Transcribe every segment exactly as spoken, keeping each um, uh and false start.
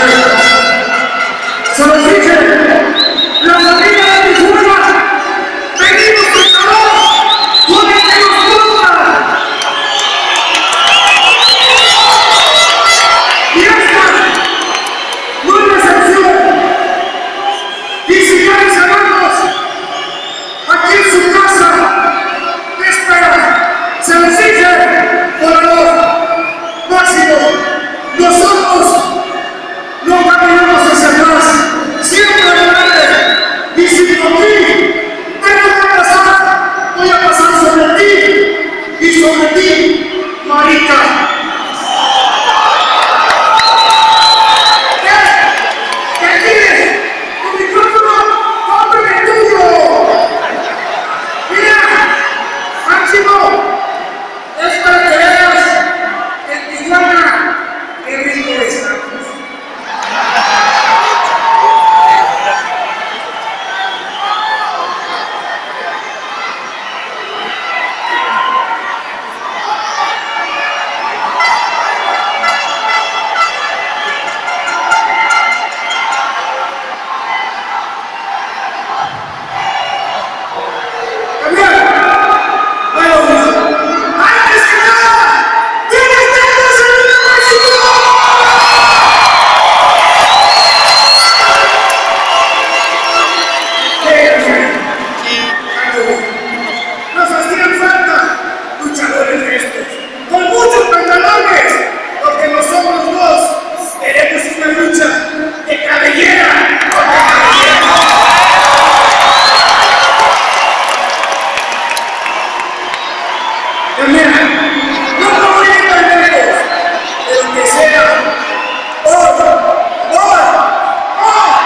Se los dije, la familia de Tijuana, venimos con calor, con el que nos gusta. Y esta no es la excepción. Y si quieres hermanos, aquí en su casa, ¿qué esperan? Se los dije, por amor máximo, nosotros no caminamos hacia atrás, siempre adelante. Y si por ti tengo que pasar, voy a pasar sobre ti y sobre ti, marica. ¿Qué? ¿Qué quieres? Tu micrófono, cómprame el tuyo. Mira, Máximo, es para que veas en Tijuana qué rico estamos. Nos hacían falta luchadores de estos, con muchos pantalones, porque nosotros dos queremos una lucha de cabellera contra cabellera. También, no me voy a ir tan lejos, de lo que sea, hoy, hoy, hoy.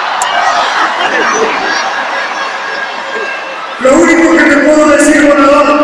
Lo único que te puedo decir, volador,